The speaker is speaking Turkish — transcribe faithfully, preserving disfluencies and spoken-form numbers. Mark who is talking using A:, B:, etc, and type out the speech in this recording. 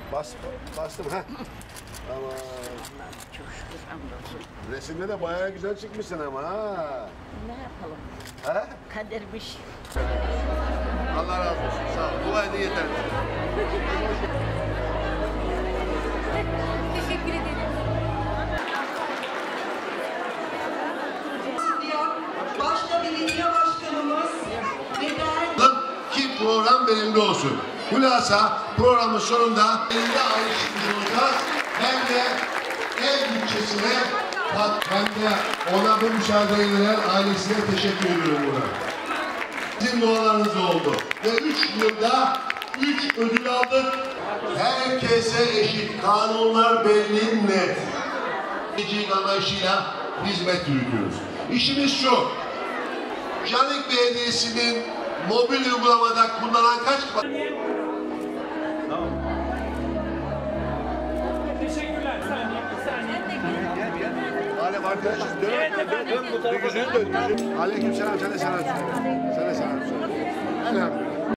A: Bas, bastım ha. Tamam.
B: Çok şükür hamdolsun.
A: Resimde de bayağı güzel çıkmışsın ama ha.
B: Ne yapalım?
A: Ha?
B: Kadermiş.
A: Allah razı olsun. Sağ ol. Dua edin yeter.
C: Teşekkür ederim.
D: Başta belediye başkanımız ve değerli...
A: Ki program benimle olsun. Hülasa programın sonunda elinde ayrışmış olacağız. Ben de ev bütçesine ben de ona bu müsaadeyi veren ailesine teşekkür ediyorum buna. Sizin dualarınız oldu. Ve üç yılda üç ödül aldık. Herkese eşit. Kanunlar belli, net. Gecik anlayışıyla hizmet yürütüyoruz. İşimiz şu. Canik Belediyesi'nin mobil uygulamada kullanan kaç...
E: Tamam. Teşekkürler. Saniye, saniye.
A: Gel, gel. Alem arkadaşız. Dön,
E: Evet,
A: dön, dön, dön. Bu tarafa dön. Aleyküm selam. Sana selam. Sana selam. Elhamdülillah.